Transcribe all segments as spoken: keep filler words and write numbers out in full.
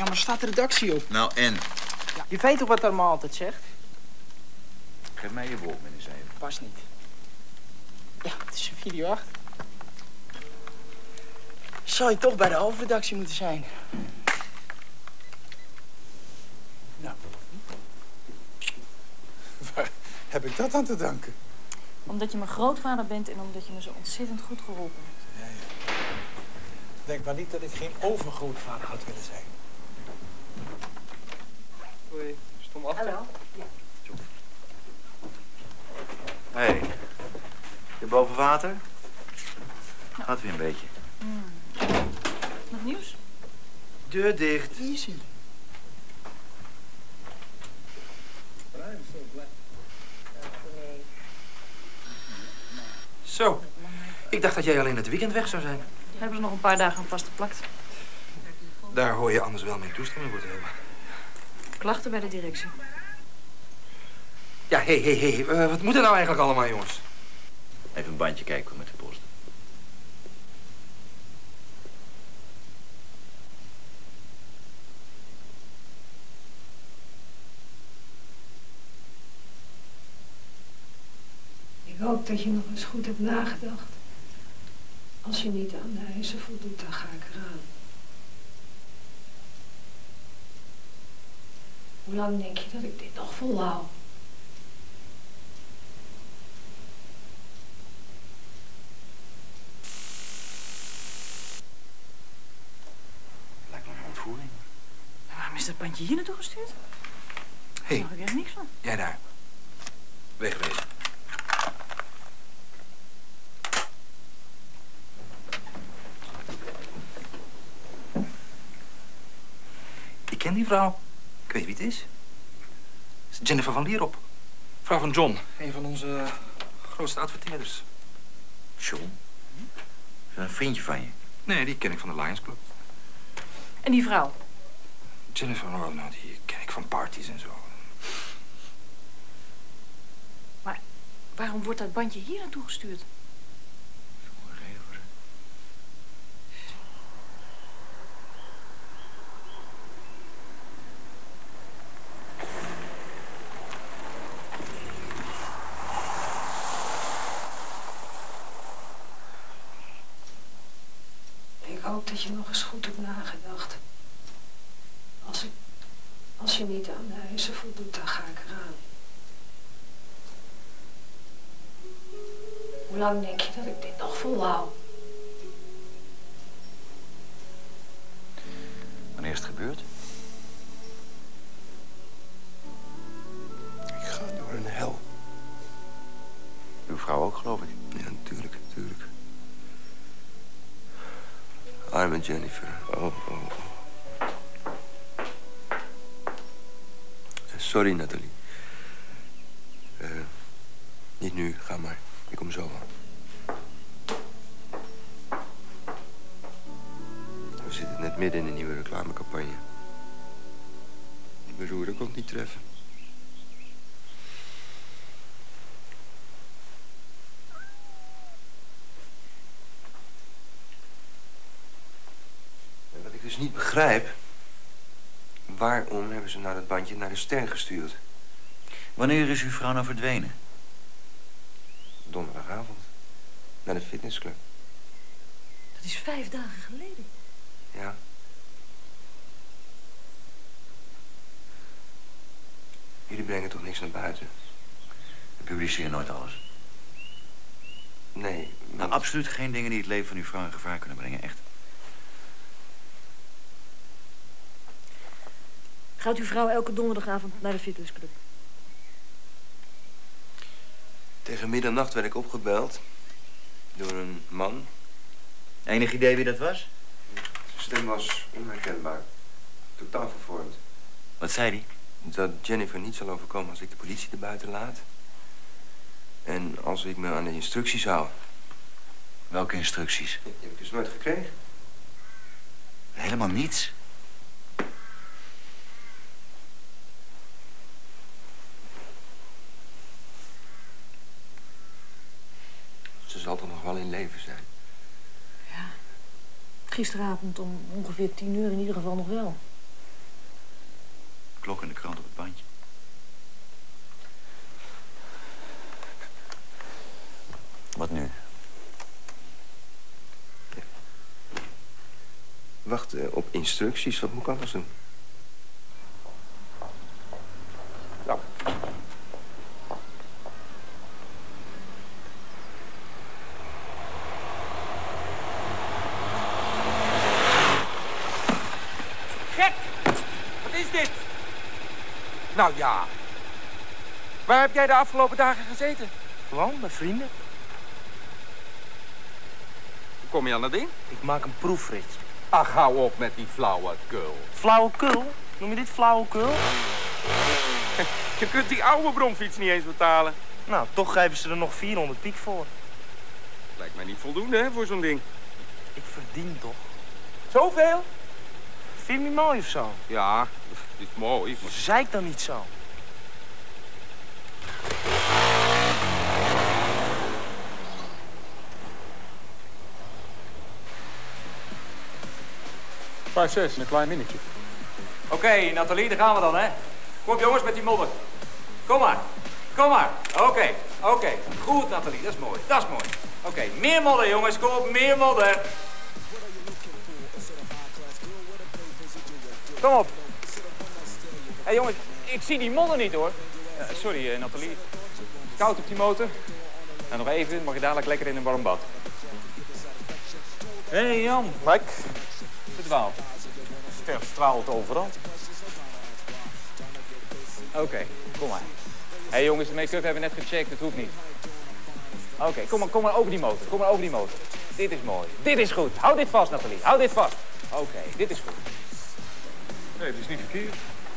Ja, maar staat de redactie op? Nou, en? Ja, je weet toch wat Armand altijd zegt? Geef mij je Walkman eens even. Pas niet. Ja, het is een video acht. Zou je toch bij de hoofdredactie moeten zijn? Nou. Waar heb ik dat aan te danken? Omdat je mijn grootvader bent en omdat je me zo ontzettend goed geholpen hebt. Ja, ja. Denk maar niet dat ik geen overgrootvader had willen zijn. Hoi, stom achter. Hallo. Ja. Hé, hey, je boven water? Gaat weer een beetje. Mm. Nog nieuws? Deur dicht. Easy. Zo, ik dacht dat jij alleen het weekend weg zou zijn. Hebben ze nog een paar dagen aan vastgeplakt. Daar hoor je anders wel mee toestemming voor te hebben. Klachten bij de directie. Ja, hé, hé, hé. eh, Wat moet er nou eigenlijk allemaal, jongens? Even een bandje kijken met de post. Ik hoop dat je nog eens goed hebt nagedacht. Als je niet aan de eisen voldoet, dan ga ik eraan. Hoe lang denk je dat ik dit nog volhoud? Lijkt me een ontvoering. Waarom is dat bandje hier naartoe gestuurd? Hé, Daar heb ik echt niks van. jij daar. Wegwezen. Ik ken die vrouw. Ik weet wie het is. Het is Jennifer van Lierop. Vrouw van John. Een van onze uh, grootste adverteerders. John? Is dat een vriendje van je? Nee, die ken ik van de Lions Club. En die vrouw? Jennifer, oh, nou, die ken ik van parties en zo. Maar waarom wordt dat bandje hier naartoe gestuurd? Zo'n reden voor. Ik hoop dat je nog eens goed hebt nagedacht. Als, ik, als je niet aan de eisen voldoet, dan ga ik eraan. Hoe lang denk je dat ik dit nog volhoud? Wanneer is het gebeurd? Ik ga door een hel. Uw vrouw ook, geloof ik. Ja, natuurlijk, natuurlijk. Arme Jennifer. Oh, oh, oh. Sorry, Nathalie. Uh, niet nu, ga maar. Ik kom zo wel. We zitten net midden in een nieuwe reclamecampagne. Die beroerde kon het niet treffen. En wat ik dus niet begrijp... waarom hebben ze nou dat bandje naar de Ster gestuurd? Wanneer is uw vrouw nou verdwenen? Donderdagavond. Naar de fitnessclub. Dat is vijf dagen geleden. Ja. Jullie brengen toch niks naar buiten? We publiceren nooit alles. Nee. Nou, absoluut geen dingen die het leven van uw vrouw in gevaar kunnen brengen, echt. Gaat uw vrouw elke donderdagavond naar de fitnessclub? Tegen middernacht werd ik opgebeld door een man. Enig idee wie dat was? Zijn stem was onherkenbaar. Totaal vervormd. Wat zei hij? Dat Jennifer niet zal overkomen als ik de politie er buiten laat. En als ik me aan de instructies hou. Welke instructies? Die heb ik dus nooit gekregen. Helemaal niets. Ze zal toch nog wel in leven zijn. Ja. Gisteravond om ongeveer tien uur in ieder geval nog wel. Klok en de krant op het bandje. Wat nu? Ja. Wacht uh, op instructies. Wat moet ik anders doen? Nou. Gek! Wat is dit? Nou ja. Waar heb jij de afgelopen dagen gezeten? Gewoon, met vrienden. Hoe kom je aan dat ding? Ik maak een proefritje. Ach, hou op met die flauwekul. Flauwekul? Noem je dit flauwekul? Je kunt die oude bromfiets niet eens betalen. Nou, toch geven ze er nog vierhonderd piek voor. Lijkt mij niet voldoende, hè, voor zo'n ding. Ik verdien toch? Zoveel? Vind je me mooi of zo? Ja, het is mooi. Maar... Zeik dan niet zo. vijf zes, een klein minnetje. Oké, okay, Nathalie, daar gaan we dan, hè. Kom op, jongens, met die modder. Kom maar. Kom maar. Oké, okay. oké. Okay. Goed, Nathalie, dat is mooi. Dat is mooi. Oké, okay. Meer modder, jongens. Kom op, meer modder. Kom op. Hé, hey, jongens, ik zie die modder niet, hoor. Uh, sorry, uh, Nathalie. Koud op die motor. Nou, nog even, mag je dadelijk lekker in een warm bad. Hé, hey, Jan. Kijk. Verdwaald. Sterft straalt overal. Oké, okay, kom maar. Hé hey, jongens, de make-up hebben we net gecheckt, het hoeft niet. Oké, okay, kom maar, kom maar over die motor, kom maar over die motor. Dit is mooi, dit is goed. Hou dit vast, Nathalie, hou dit vast. Oké, okay, dit is goed. Nee, het is niet verkeerd.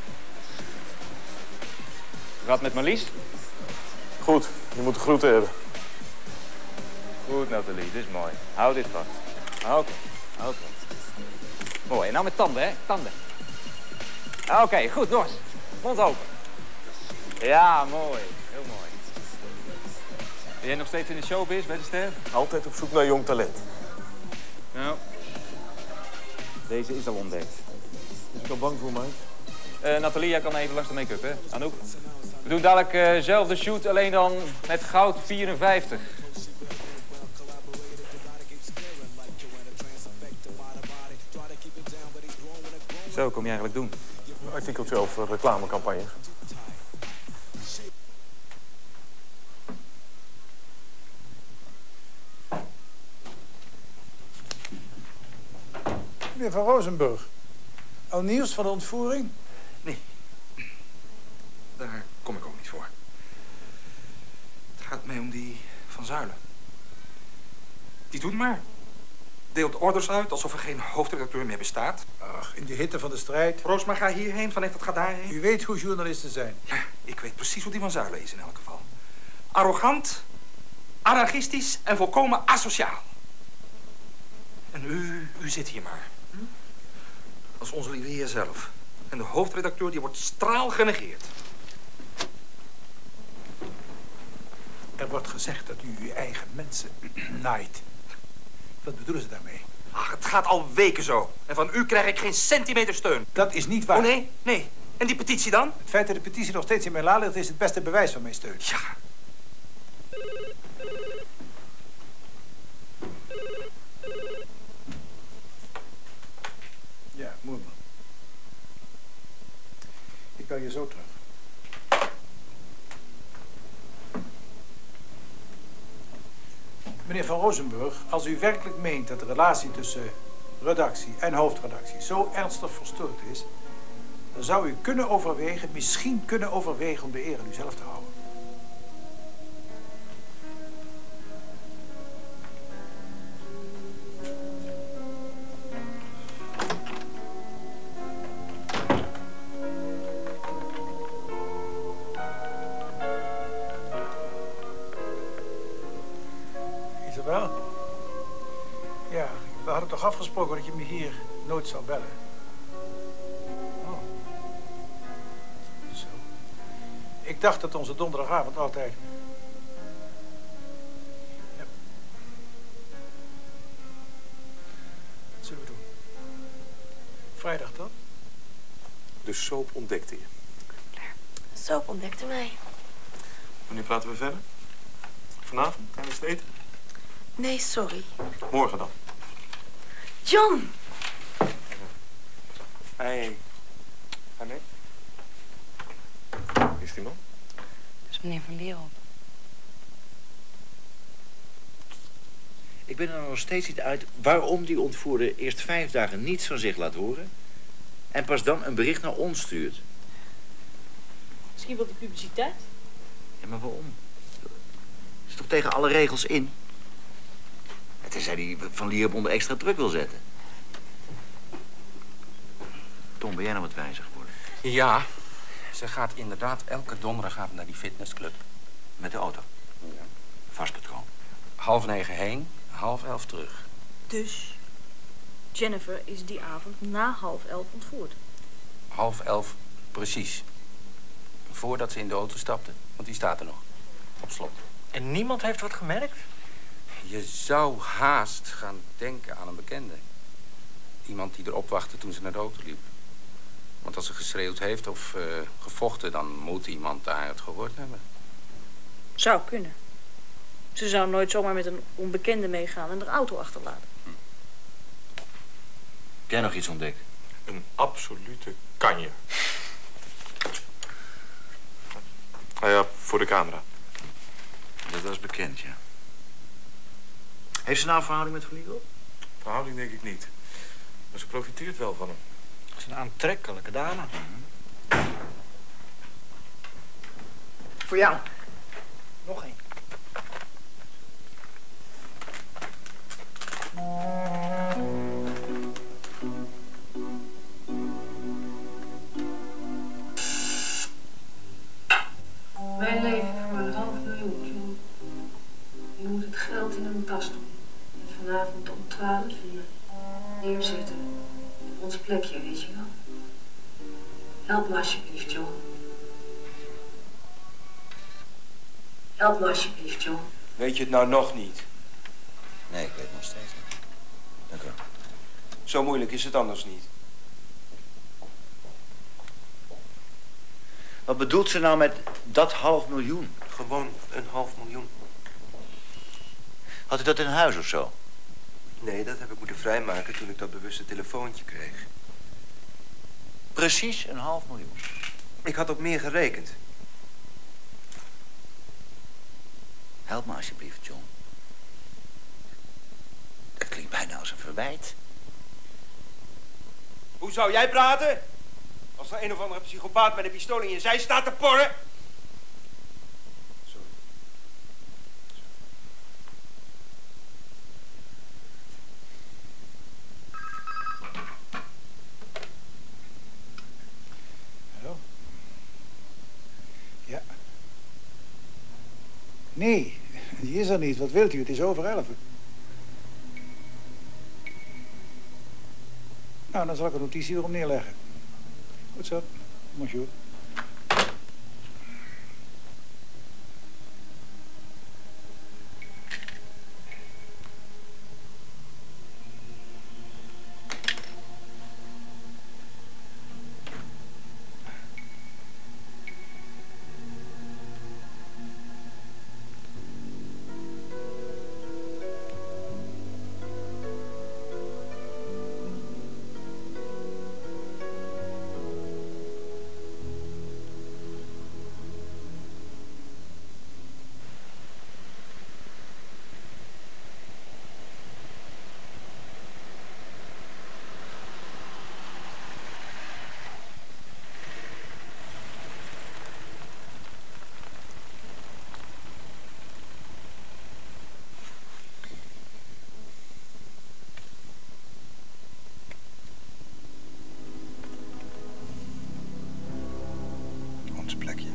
Wat met Marlies? Goed, je moet de groeten hebben. Goed, Nathalie, dit is mooi. Hou dit vast. Oké, okay, oké. Okay. Mooi, en nou met tanden, hè? Tanden. Oké, okay, goed, Nors. Mond open. Ja, mooi. Heel mooi. Ben jij nog steeds in de showbiz bij de Ster? Altijd op zoek naar jong talent. Nou, deze is al ontdekt. Is ik al bang voor mij? Uh, Nathalie, jij kan even langs de make-up, hè? Anouk. We doen dadelijk dezelfde uh, shoot, alleen dan met goud vierenvijftig. Zo, kom je eigenlijk doen? Een artikeltje over reclamecampagne. Meneer Van Rozenburg, al nieuws van de ontvoering? Nee, daar kom ik ook niet voor. Het gaat mij om die Van Zuilen. Die doet maar. Deelt orders uit alsof er geen hoofdredacteur meer bestaat. Ach, in de hitte van de strijd. Roosma, ga hierheen, Van Echt, gaat daarheen. U weet hoe journalisten zijn. Ja, ik weet precies hoe die Van Zuilen is in elk geval. Arrogant, anarchistisch en volkomen asociaal. En u, u zit hier maar. Hm? Als onze lieve heer zelf. En de hoofdredacteur die wordt straal genegeerd. Er wordt gezegd dat u uw eigen mensen naait. Wat bedoelen ze daarmee? Ach, het gaat al weken zo. En van u krijg ik geen centimeter steun. Dat is niet waar. Oh, nee? Nee. En die petitie dan? Het feit dat de petitie nog steeds in mijn la ligt is het beste bewijs van mijn steun. Ja. Ja, moet maar. Ik bel je zo terug. Meneer Van Rozenburg, als u werkelijk meent dat de relatie tussen redactie en hoofdredactie zo ernstig verstoord is, dan zou u kunnen overwegen, misschien kunnen overwegen om de eer aan uzelf te houden. Isabel? Ja, we hadden toch afgesproken dat je me hier nooit zou bellen? Oh. Zo. Ik dacht dat onze donderdagavond altijd... Ja. Wat zullen we doen? Vrijdag dan? De soap ontdekte je. De soap ontdekte mij. Wanneer praten we verder? Vanavond? Tijdens het eten? Nee, sorry. Morgen dan. John! Hey. Ga mee. Wie is die man? Dat is meneer Van Leerop. Ik ben er nog steeds niet uit waarom die ontvoerder eerst vijf dagen niets van zich laat horen en pas dan een bericht naar ons stuurt. Misschien wel de publiciteit? Ja, maar waarom? Is toch tegen alle regels in? Tenzij hij Van Lierop onder extra druk wil zetten. Tom, ben jij nou wat wijzer geworden? Ja, ze gaat inderdaad elke donderdagavond naar die fitnessclub. Met de auto? Ja. Vast patroon. Half negen heen, half elf terug. Dus Jennifer is die avond na half elf ontvoerd. Half elf precies. Voordat ze in de auto stapte, want die staat er nog. Op slot. En niemand heeft wat gemerkt? Je zou haast gaan denken aan een bekende. Iemand die erop wachtte toen ze naar de auto liep. Want als ze geschreeuwd heeft of uh, gevochten, dan moet iemand daar het gehoord hebben. Zou kunnen. Ze zou nooit zomaar met een onbekende meegaan en de auto achterlaten. Hm. Heb jij nog iets ontdekt? Een absolute kanje. Nou ja, voor de camera. Dat was bekend, ja. Heeft ze nou een verhouding met Van Lierop? Verhouding denk ik niet. Maar ze profiteert wel van hem. Dat is een aantrekkelijke dame. Mm-hmm. Voor jou. Nog één. Wij leven voor een half miljoen, John. Je moet het geld in een tas doen. En vanavond om twaalf uur neerzetten. Op ons plekje, weet je wel. Help me alsjeblieft, John. Help me alsjeblieft, John. Weet je het nou nog niet? Nee, ik weet het nog steeds niet. Dank u wel. Zo moeilijk is het anders niet. Wat bedoelt ze nou met dat half miljoen? Gewoon een half miljoen. Had u dat in huis of zo? Nee, dat heb ik moeten vrijmaken toen ik dat bewuste telefoontje kreeg. Precies een half miljoen. Ik had op meer gerekend. Help me alsjeblieft, John. Dat klinkt bijna als een verwijt. Hoe zou jij praten? Als er een of andere psychopaat met een pistool in je zij staat te porren? Sorry. Hallo? Ja. Nee, die is er niet. Wat wilt u? Het is over elf. Nou, dan zal ik een notitie erop neerleggen. Goed zo. Bonjour. Ons plekje.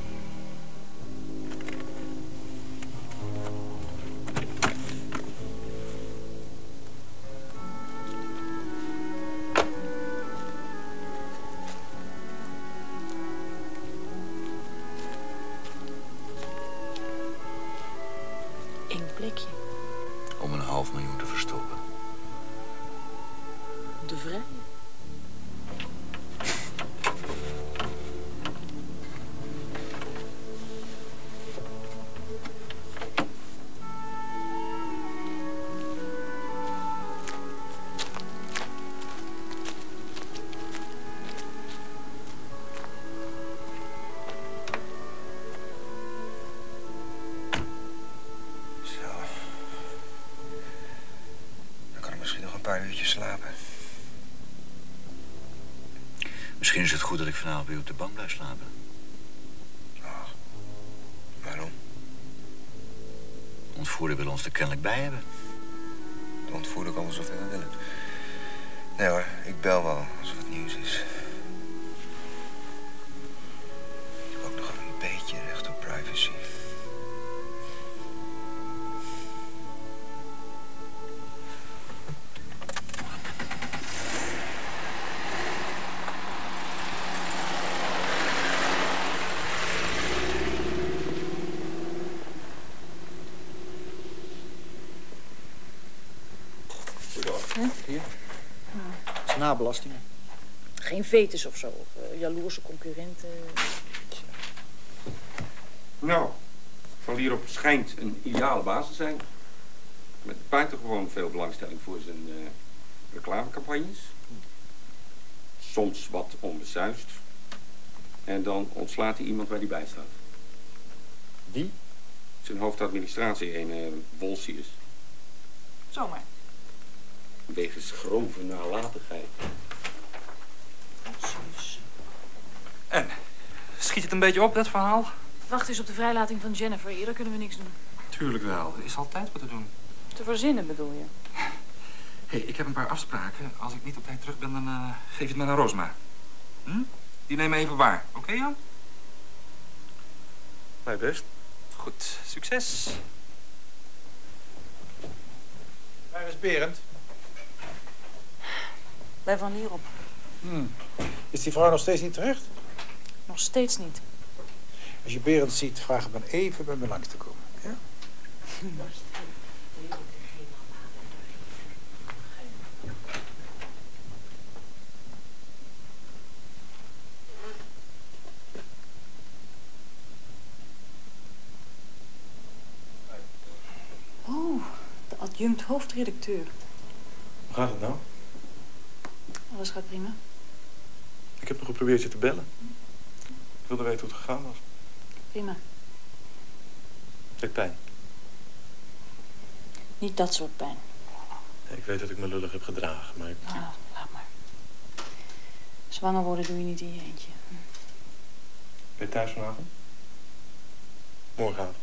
Eén plekje. Om een half miljoen te verstoppen. De vrije. slapen. Misschien is het goed dat ik vanavond bij u op de bank blijf slapen. Oh, waarom? De ontvoerder wil ons er kennelijk bij hebben. De ontvoerder kan alsof hij dat willen. Nee hoor, ik bel wel als er wat nieuws is. Ik heb ook nog een beetje recht op privacy. Hier. Dat is nabelastingen. Geen vetus of zo, of uh, jaloerse concurrenten. Nou, Van Lierop schijnt een ideale baas te zijn. Met buitengewoon veel belangstelling voor zijn uh, reclamecampagnes. Soms wat onbesuist. En dan ontslaat hij iemand waar hij bij staat. Wie? Zijn hoofdadministratie, een uh, Wolsius. Zomaar. Wegens grove nalatigheid. En, schiet het een beetje op, dat verhaal? Wacht eens op de vrijlating van Jennifer. Eerder kunnen we niks doen. Tuurlijk wel. Er is altijd wat te doen. Te verzinnen bedoel je? Hé, hey, ik heb een paar afspraken. Als ik niet op tijd terug ben, dan uh, geef je het maar aan Roosma. Hm? Die nemen even waar. Oké, okay, Jan? Mij best. Goed. Succes. Waar is Berend? Bij Van Lierop. Hmm. Is die vrouw nog steeds niet terecht? Nog steeds niet. Als je Berend ziet, vraag hem dan even bij me langs te komen. Ja? Oh, de adjunct hoofdredacteur. Hoe gaat het nou? Alles gaat prima. Ik heb nog geprobeerd je te bellen. Ik wilde weten hoe het gegaan was. Prima. Deed pijn. Niet dat soort pijn. Ja, ik weet dat ik me lullig heb gedragen, maar ik... Nou, laat maar. Zwanger worden doe je niet in je eentje. Ben je thuis vanavond? Morgenavond.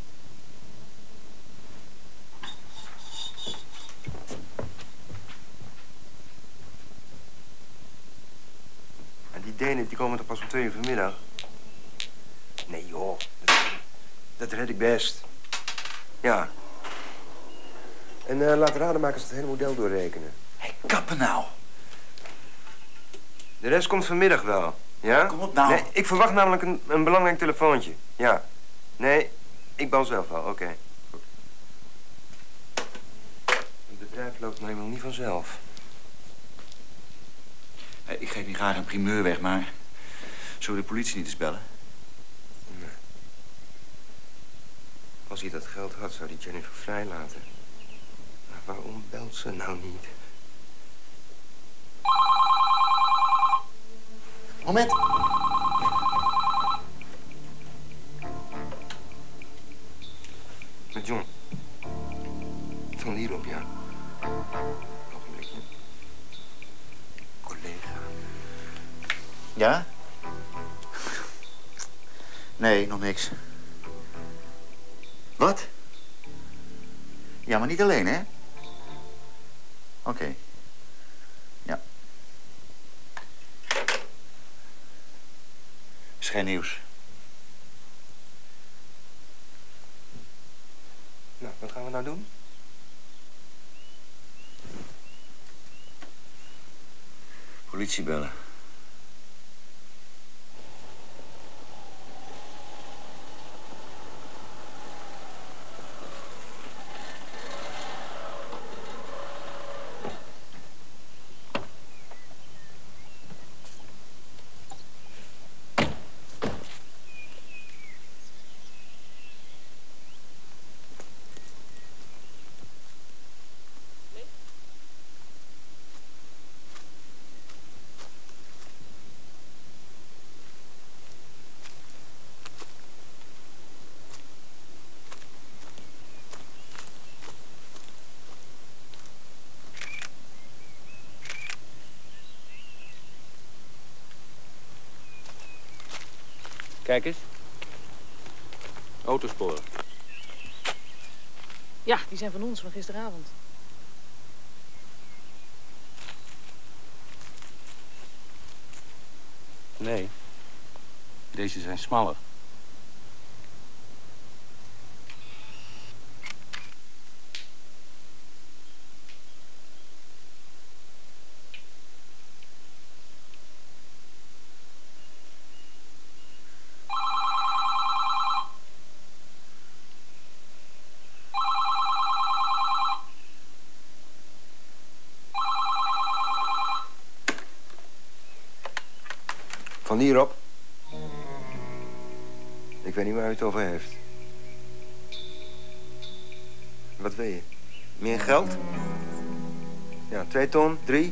En die Denen, die komen toch pas om twee uur vanmiddag? Nee joh, dat, dat red ik best. Ja. En uh, laat Rademakers het hele model doorrekenen. Hé, hey, kappen nou. De rest komt vanmiddag wel, ja? Kom op nou. Nee, ik verwacht namelijk een, een belangrijk telefoontje, ja. Nee, ik bel zelf wel, oké. Okay. Goed. Het bedrijf loopt nou helemaal niet vanzelf. Hey, ik geef niet graag een primeur weg, maar... Zullen we de politie niet eens bellen? Nee. Als hij dat geld had, zou hij Jennifer vrijlaten. Maar waarom belt ze nou niet? Moment. Met John. Van Lierop, ja. Ogenblikje. Collega. Ja? Nee, nog niks. Wat? Ja, maar niet alleen, hè? Oké. Okay. Ja. Is geen nieuws. Nou, wat gaan we nou doen? Politie bellen. Kijk eens. Autosporen. Ja, die zijn van ons, van gisteravond. Nee. Deze zijn smaller. Van hierop. Ik weet niet waar u het over heeft. Wat wil je? Meer geld? Ja, twee ton, drie.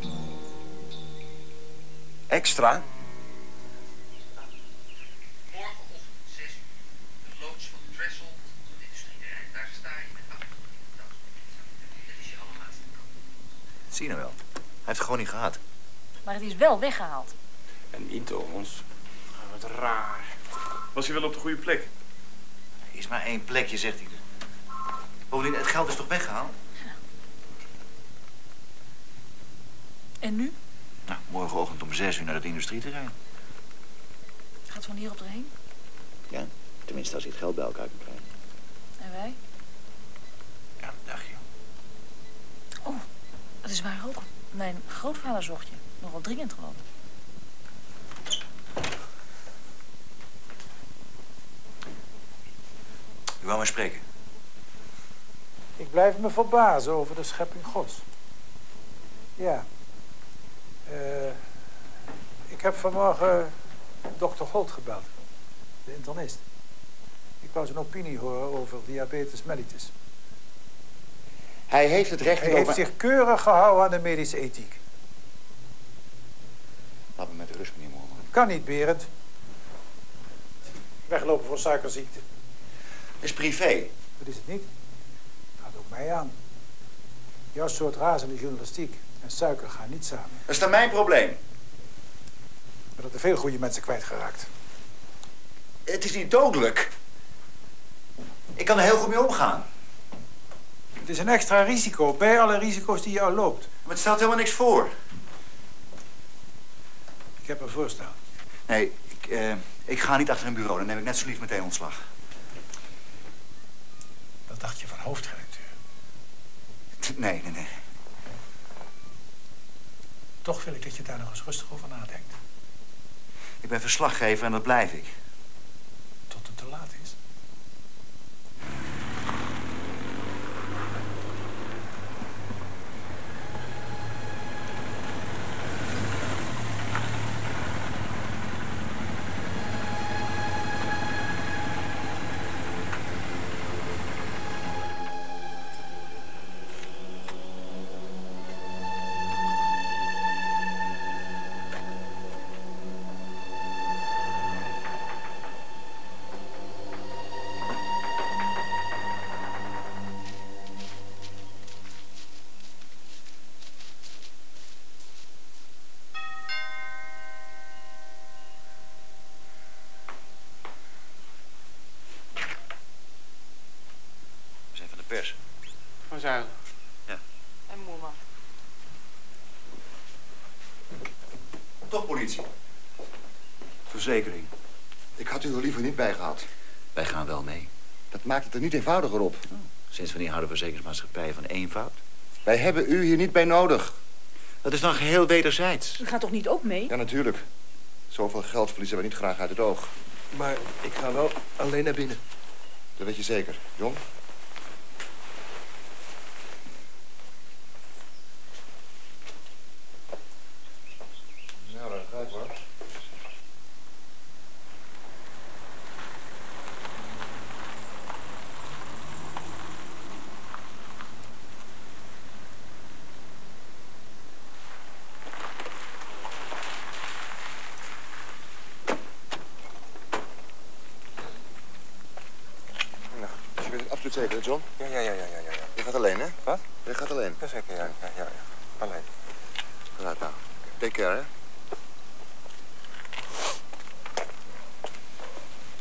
Extra? Morgenochtend zes uur. De loods van Dressel, het industrieterrein. Daar sta je met acht. Dat is je allerlaatste kant. Zie je nou wel. Hij heeft het gewoon niet gehad. Maar het is wel weggehaald. En niet door ons. Wat raar. Was hij wel op de goede plek? Er is maar één plekje, zegt hij. Bovendien, het geld is toch weggehaald? En nu? Nou, morgenochtend om zes uur naar het industrieterrein. Gaat Van hierop erheen? Ja, tenminste als hij het geld bij elkaar kan krijgen. En wij? Ja, dacht je. Oh, dat is waar ook. Mijn grootvader zocht je. Nogal dringend gewoon. U wou maar spreken. Ik blijf me verbazen over de schepping Gods. Ja. Uh, ik heb vanmorgen dokter Holt gebeld. De internist. Ik wou zijn opinie horen over diabetes mellitus. Hij heeft het recht... Hij heeft zich keurig gehouden aan de medische ethiek. Laat me met de rust, meneer Moorman. Kan niet, Berend. Weglopen voor suikerziekte. Het is privé. Dat is het niet. Gaat ook mij aan. Jouw soort razende journalistiek en suiker gaan niet samen. Dat is dan mijn probleem. Maar dat er veel goede mensen kwijtgeraakt. Het is niet dodelijk. Ik kan er heel goed mee omgaan. Het is een extra risico bij alle risico's die je al loopt. Maar het stelt helemaal niks voor. Ik heb een voorstel. Nee, ik, uh, ik ga niet achter een bureau. Dan neem ik net zo lief meteen ontslag. Wat dacht je van hoofdredacteur? Nee, nee, nee. Toch wil ik dat je daar nog eens rustig over nadenkt. Ik ben verslaggever en dat blijf ik. Tot het te laat is. Pers. Van Zuilen. Ja. En Moerman. Toch politie. Verzekering. Ik had u er liever niet bij gehad. Wij gaan wel mee. Dat maakt het er niet eenvoudiger op. Oh. Sinds wanneer houden verzekeringsmaatschappijen van eenvoud? Wij hebben u hier niet bij nodig. Dat is dan geheel wederzijds. U gaat toch niet ook mee? Ja, natuurlijk. Zoveel geld verliezen we niet graag uit het oog. Maar ik ga wel alleen naar binnen. Dat weet je zeker, John. Nou, dat gaat hoor. Je bent het absoluut zeker, hè, John? Ja, ja, ja, ja, ja, ja. Je gaat alleen, hè? Wat? Je gaat alleen. Jazeker, ja, ja, ja, ja. Alleen. Laat nou. Take care, hè?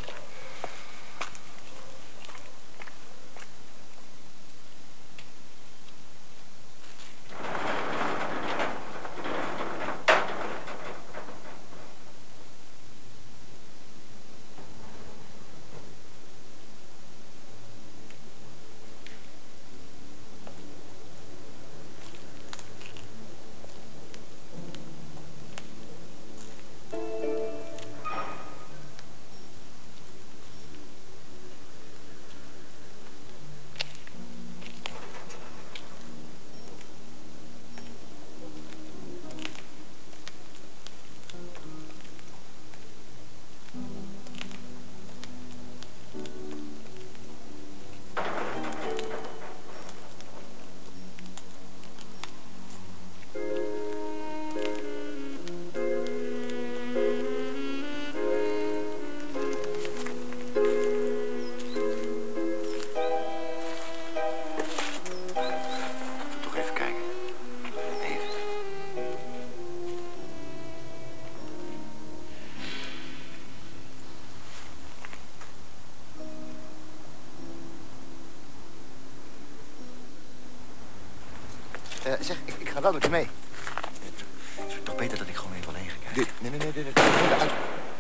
zeg, ik, ik ga wel met je mee. Het is toch beter dat ik gewoon even alleen ga kijken. Dit, nee, nee, nee, nee. nee, nee, nee.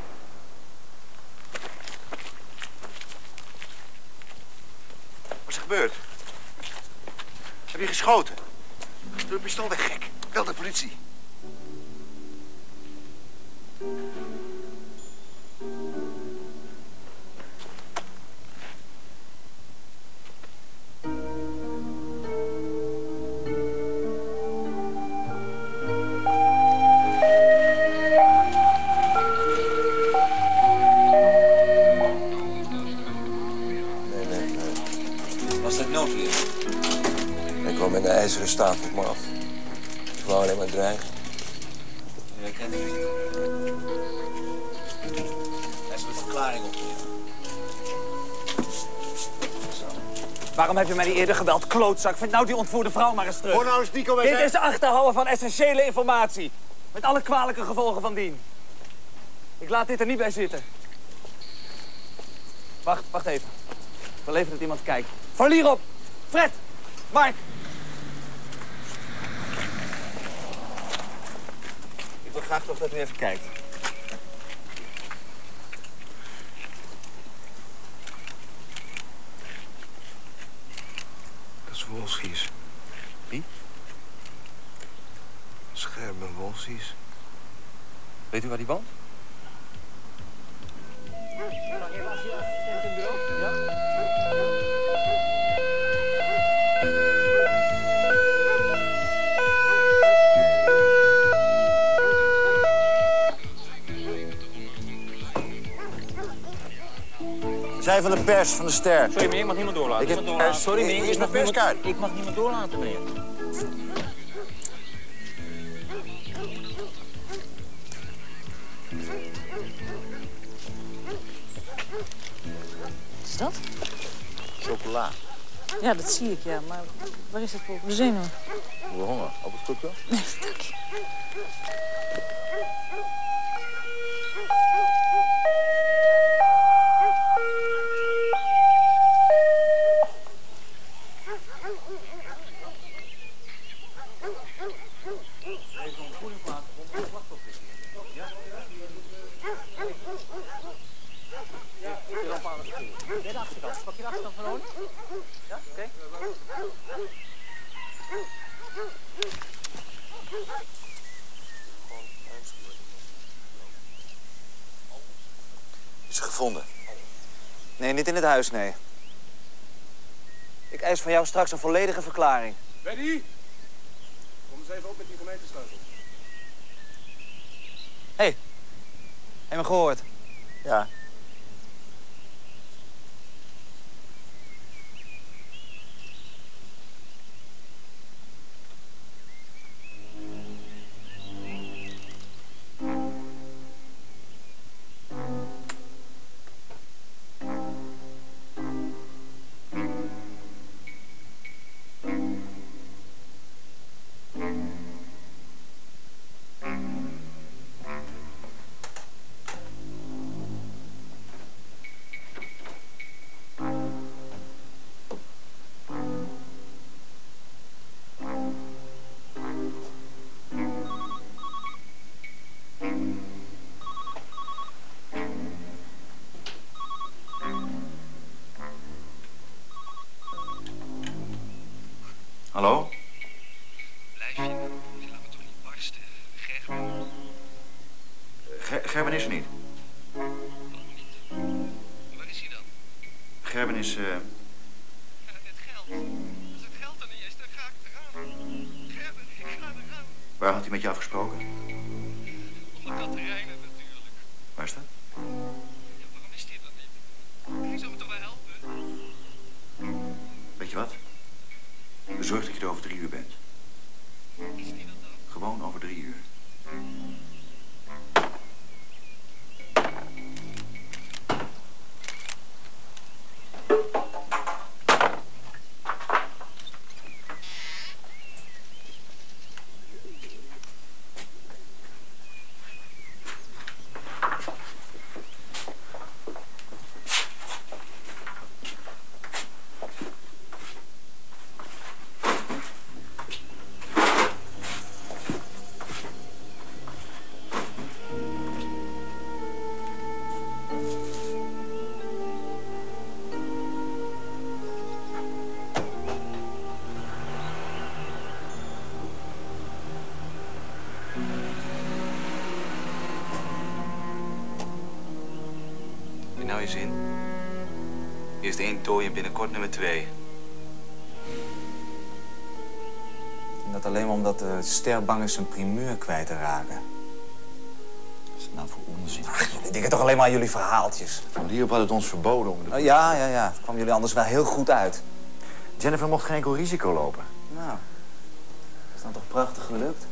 Wat is er gebeurd? Heb je geschoten? Doe het pistool weg, gek. Bel de politie. In de ijzeren staat op me af. Ik wou alleen maar dreigen. Ja, ik ken ik niet. Hij is een verklaring op je. Waarom heb je mij niet eerder gebeld, klootzak? Vind nou die ontvoerde vrouw maar eens terug. Hoor nou eens, Nico, wij Dit zijn... is achterhouden van essentiële informatie. Met alle kwalijke gevolgen van dien. Ik laat dit er niet bij zitten. Wacht, wacht even. Ik wil even dat iemand kijkt. Van Lierop! Fred! Mark! Ik wil graag toch dat u even kijkt. Dat is Wolsies. Wie? Scherben Wolsies. Weet u waar die woont? Zij van de pers, van de ster. Sorry, meneer, ik mag niemand doorlaten. Ik heb Niemand doorlaten. Sorry, meneer, Is ik mijn mag niemand, perskaart? ik mag niemand doorlaten, meneer. Wat is dat? Chocola. Ja, dat zie ik, ja. Maar waar is het voor? De zenuw. We honger. Op het stukje? Nee, dank je. Pak je de achterkant van Olie? Ja, oké. Okay. Is ze gevonden? Nee, niet in het huis, nee. Ik eis van jou straks een volledige verklaring. Betty! Kom eens even op met die gemeentesleutel. Hé, hey, heb je me gehoord? Ja. Hallo? Blijf je nou? Je laat me toch niet barsten. Gerben. Ger Gerben is er niet. Waarom niet? Waar is hij dan? Gerben is... Uh... Ja, het geld. Als het geld er niet is, dan ga ik eraan. Gerben, ik ga eraan. Waar had hij met je afgesproken? Om de Katerijnen natuurlijk. Waar is dat? Ja, waarom is hij dat niet? Hij zou me toch wel helpen? Weet je wat? Zorg dat je er over drie uur bent. Is die dat dan? Gewoon over drie uur. nou je zin? Eerst één tooi en binnenkort nummer twee. En dat alleen maar omdat de ster bang is zijn primeur kwijt te raken. Wat is het nou voor onzin? Ach, jullie denken toch alleen maar aan jullie verhaaltjes. Van Lierop had het ons verboden om... De... Oh, ja, ja, ja. Het kwam jullie anders wel heel goed uit. Jennifer mocht geen enkel risico lopen. Nou, dat is dan toch prachtig gelukt?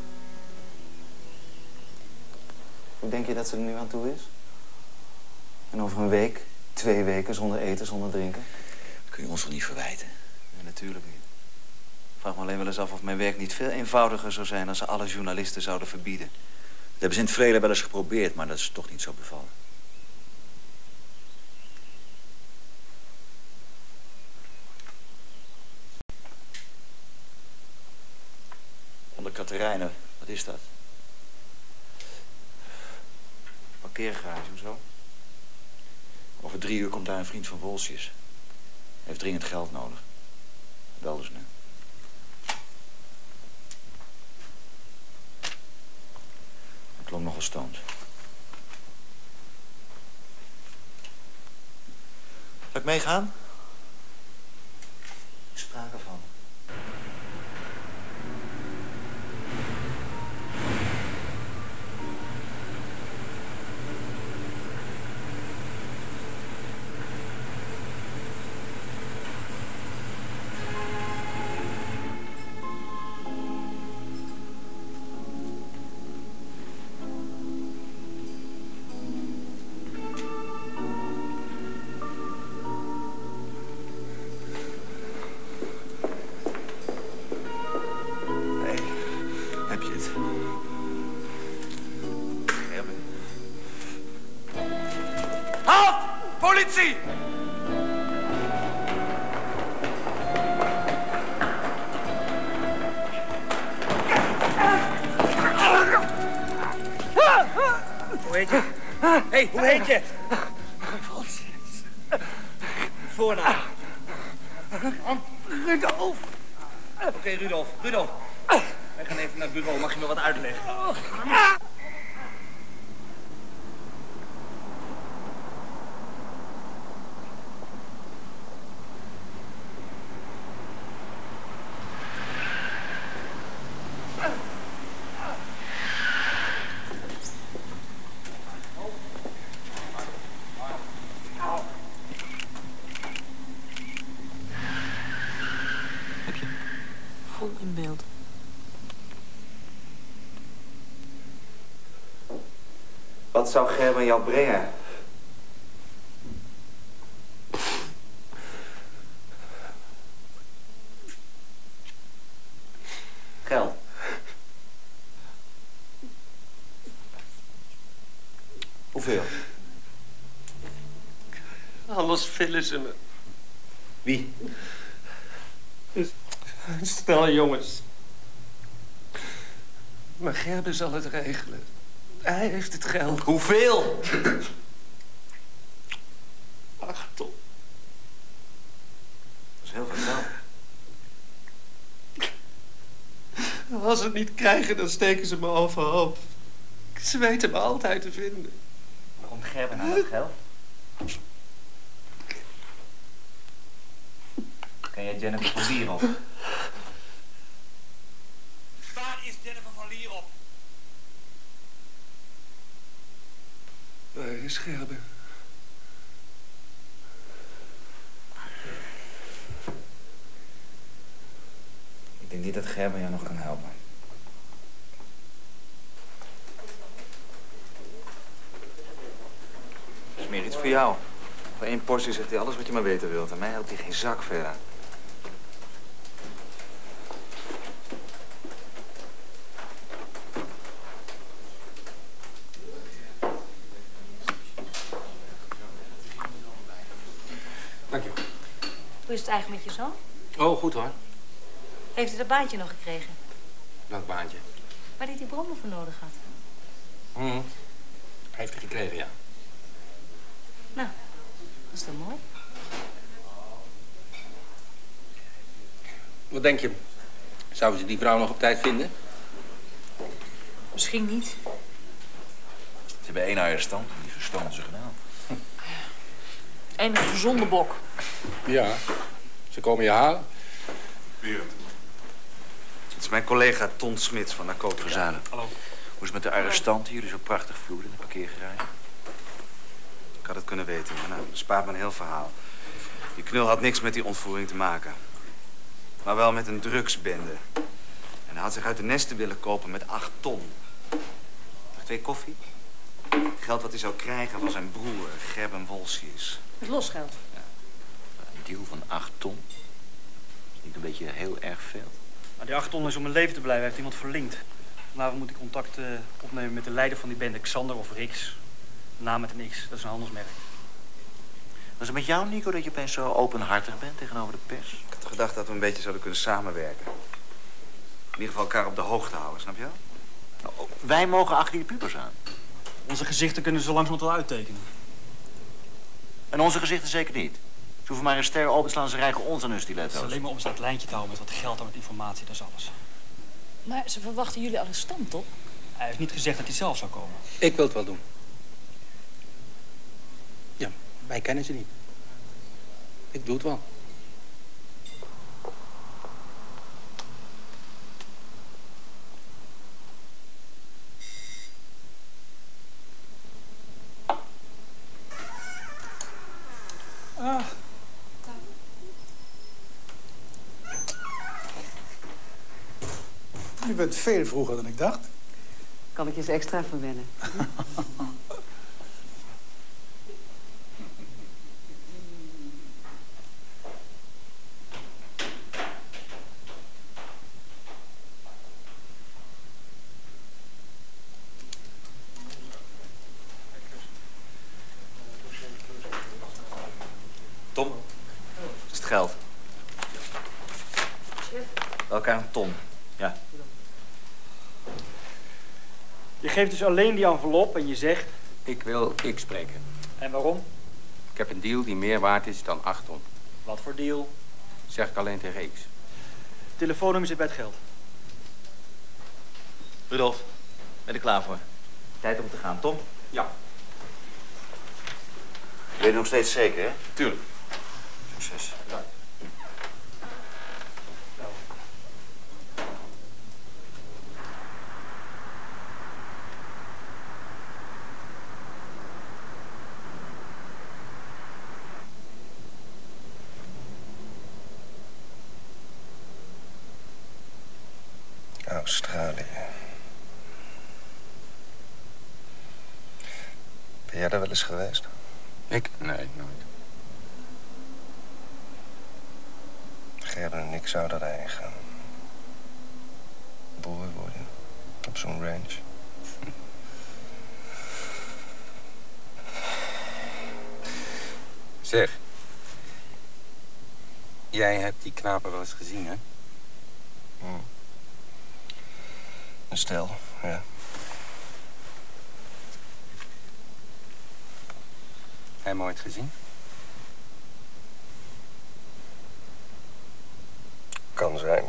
Hoe denk je dat ze er nu aan toe is? En over een week, twee weken zonder eten, zonder drinken? Dat kun je ons toch niet verwijten? Nee, natuurlijk niet. Ik vraag me alleen wel eens af of mijn werk niet veel eenvoudiger zou zijn als ze alle journalisten zouden verbieden. Dat hebben ze in het verleden wel eens geprobeerd, maar dat is toch niet zo bevallen. Onder Katerijnen, wat is dat? Parkeergarage of zo? Over drie uur komt daar een vriend van Wolsjes. Hij heeft dringend geld nodig. Belden ze nu. Hij klonk nogal stoned. Zal ik meegaan? Sprake van. Politie! Hoe heet je? Hé, hey, hoe heet je? Voornaam. Rudolf. Oké, okay, Rudolf. Rudolf. Wij gaan even naar het bureau. Mag je me wat uitleggen? Vol in beeld. Wat zou Gerben jou brengen? Geld. Hoeveel? Anders willen ze me. Wie? Snelle jongens. Maar Gerben zal het regelen. Hij heeft het geld. Hoeveel? Acht ton. Dat is heel veel geld. Als ze het niet krijgen, dan steken ze me overhoop. Ze weten me altijd te vinden. Waarom Gerben aan dat geld? Ken jij Jennifer van Lierop? Waar is Jennifer van Lierop? Waar is Gerben? Ik denk niet dat Gerben jou nog kan helpen. Dat is meer iets voor jou. Voor één portie zegt hij alles wat je maar weten wilt. En mij helpt hij geen zak verder. Dank je. Hoe is het eigenlijk met je zoon? Oh, goed hoor. Heeft hij dat baantje nog gekregen? Welk baantje? Waar hij die brommen voor nodig had? Hm. Heeft hij gekregen, ja. Nou, dat is toch mooi? Wat denk je? Zouden ze die vrouw nog op tijd vinden? Misschien niet. Ze hebben één arrestant, die verstonden ze gedaan. enige zondebok. Ja, ze komen je halen. Berend. Het is mijn collega Ton Smits van Narcotica. Verzuilen. Hallo. Hoe is het met de arrestanten? Jullie zo prachtig vloer in de parkeergarage. Ik had het kunnen weten, maar nou, dat spaart me een heel verhaal. Die knul had niks met die ontvoering te maken. Maar wel met een drugsbende. En hij had zich uit de nesten willen kopen met acht ton. Nog twee koffie? Het geld wat hij zou krijgen van zijn broer, Gerben Wolsius. Het losgeld. Een deal van acht ton? Is niet een beetje heel erg veel? Nou, die acht ton is om een leven te blijven, heeft iemand verlinkt. Vanavond moet ik contact uh, opnemen met de leider van die bende, Xander of Rix. Naam met een X, dat is een handelsmerk. Was het met jou, Nico, dat je opeens zo openhartig bent tegenover de pers? Ik had gedacht dat we een beetje zouden kunnen samenwerken. In ieder geval elkaar op de hoogte houden, snap je wel? Nou, wij mogen achter die pubers aan. Onze gezichten kunnen ze zo langzamerhand wel uittekenen. En onze gezichten zeker niet. Ze hoeven maar een ster openslaan, ze rijgen ons aan hun stiletto's. Het is alleen maar om ze dat lijntje te houden met wat geld en met informatie, dat is alles. Maar ze verwachten jullie arrestant, toch? Hij heeft niet gezegd dat hij zelf zou komen. Ik wil het wel doen. Ja, wij kennen ze niet. Ik doe het wel. Ah. Je bent veel vroeger dan ik dacht. Kan ik je eens extra verwennen? Tom, is het geld? Bij elkaar een ton. Ja. Je geeft dus alleen die envelop en je zegt... Ik wil X spreken. En waarom? Ik heb een deal die meer waard is dan acht ton. Wat voor deal? Zeg ik alleen tegen X. Telefoonnummer zit bij het geld. Rudolf, ben je er klaar voor? Tijd om te gaan, Tom? Ja. Ben je nog steeds zeker, hè? Tuurlijk. Succes. Ja. Australië. Ben jij daar wel eens geweest? Ik? Nee, nooit. Gerben en ik zouden daarheen gaan. Boer worden. Op zo'n ranch. Zeg. Jij hebt die knapen wel eens gezien, hè? Hmm. Een stel, ja. Hem ooit gezien? Kan zijn.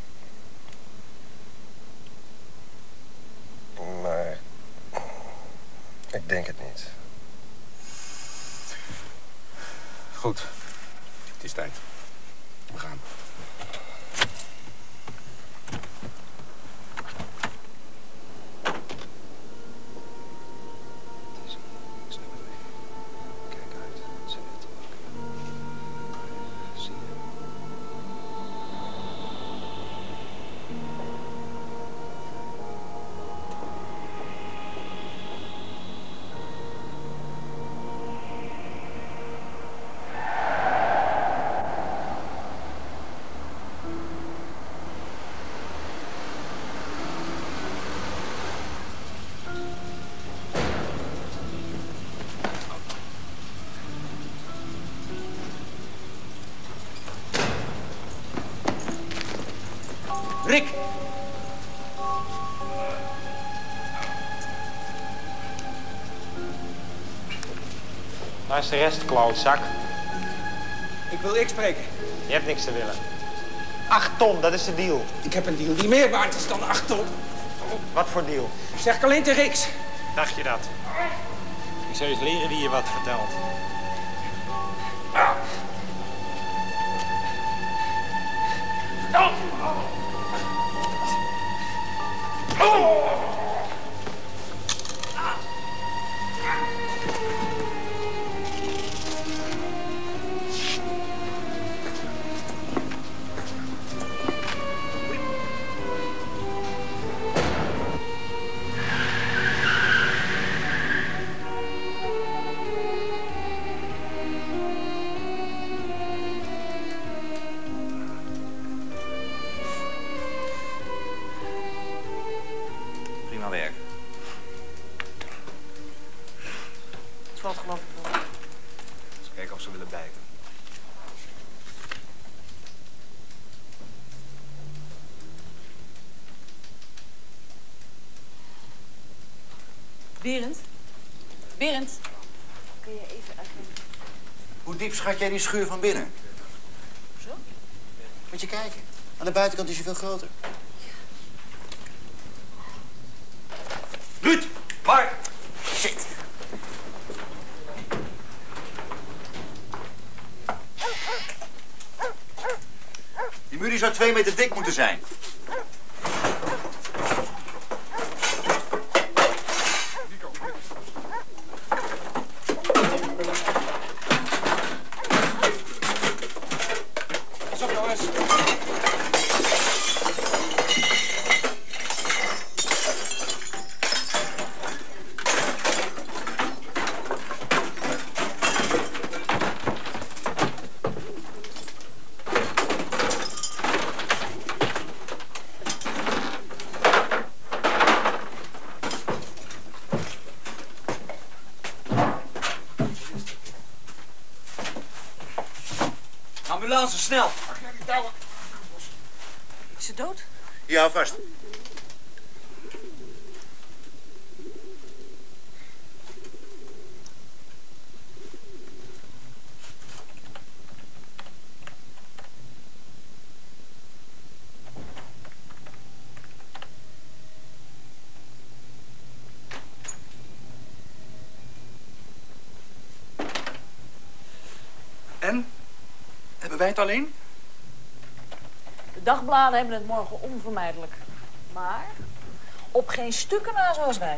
Maar ik denk het niet. Goed. Het is tijd. We gaan. Rick! Waar is de rest, klootzak? Ik wil X spreken. Je hebt niks te willen. Acht ton, dat is de deal. Ik heb een deal die meer waard is dan acht ton. Wat voor deal? Zeg ik alleen tegen X. Dacht je dat? Ik zou eens leren wie je wat vertelt. Prima werk. Het valt geloof ik wel. Eens kijken of ze willen bijten. Berend? Berend? Kun je even uitleggen? Hoe diep schat jij die schuur van binnen? Zo? Moet je kijken. Aan de buitenkant is hij veel groter. Ruud! Mark! Shit! Die muur die zou twee meter dik moeten zijn. Pas op, jongens. Ambulance, snel! Is ze dood? Hier, hou vast. En? Hebben wij het alleen? De dagbladen hebben het morgen onvermijdelijk. Maar op geen stukken na zoals wij.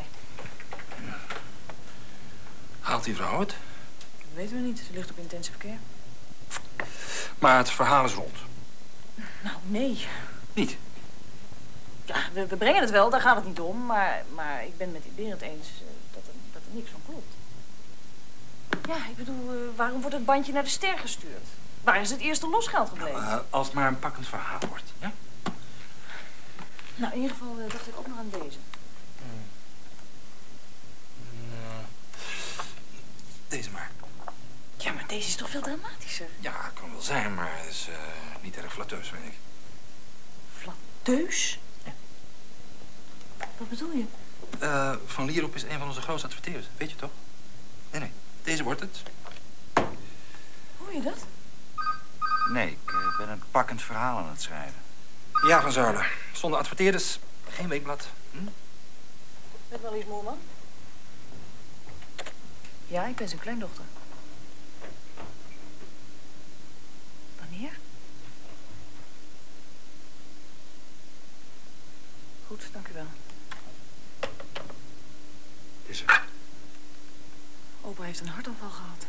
Haalt die vrouw het? Dat weten we niet. Ze ligt op intensive care. Maar het verhaal is rond. Nou, nee. Niet? Ja, we, we brengen het wel, daar gaat het niet om. Maar, maar ik ben met die Berend eens uh, dat, er, dat er niks van klopt. Ja, ik bedoel, uh, waarom wordt het bandje naar de ster gestuurd? Waar is het eerste losgeld gebleven? Nou, uh, als het maar een pakkend verhaal wordt, ja? Nou, in ieder geval uh, dacht ik ook nog aan deze. Hmm. Uh, deze maar. Ja, maar deze is toch veel dramatischer? Ja, kan wel zijn, maar het is uh, niet erg flatteus, vind ik. Flatteus? Ja. Wat bedoel je? Uh, Van Lierop is een van onze grootste adverteerders, weet je toch? Nee, nee, deze wordt het. Hoor je dat? Nee, ik uh, ben een pakkend verhaal aan het schrijven. Ja, Van Zuilen. Zonder adverteerders, geen weekblad. Hm? Met Marlies Moerman? Ja, ik ben zijn kleindochter. Wanneer? Goed, dank u wel. Is er? Opa heeft een hartaanval gehad.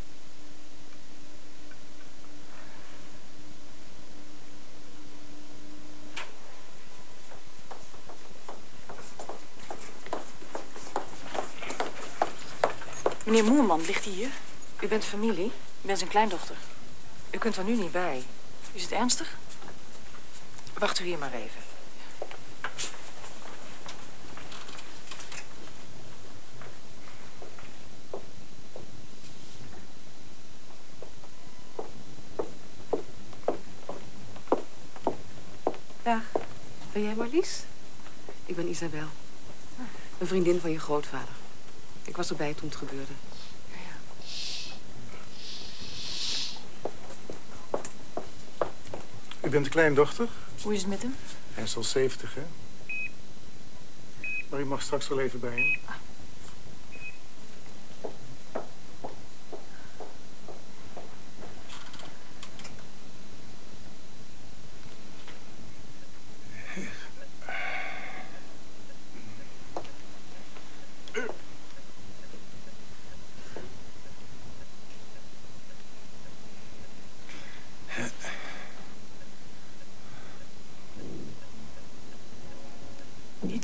Meneer Moerman, ligt hij hier? U bent familie? Ik ben zijn kleindochter. U kunt er nu niet bij. Is het ernstig? Wacht u hier maar even. Dag. Ben jij Marlies? Ik ben Isabel. Een vriendin van je grootvader. Ik was erbij toen het gebeurde. U bent de kleindochter? Hoe is het met hem? Hij is al zeventig, hè? Maar u mag straks wel even bij hem.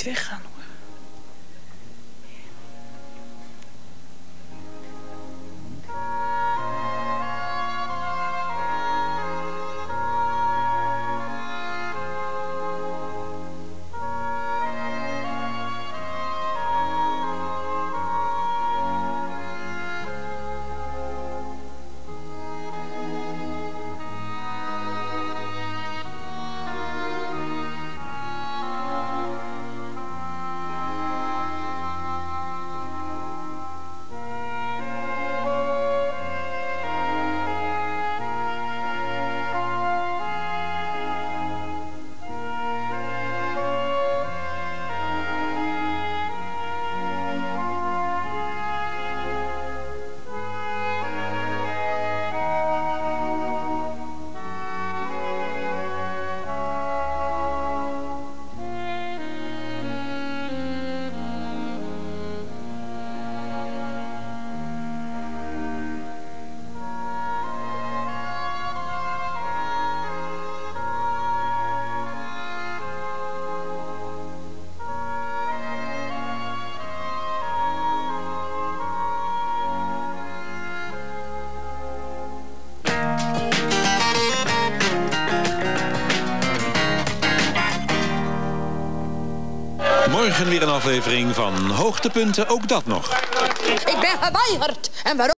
weggaan, hoor. Morgen weer een aflevering van Hoogtepunten, ook dat nog. Ik ben geweigerd. En waarom?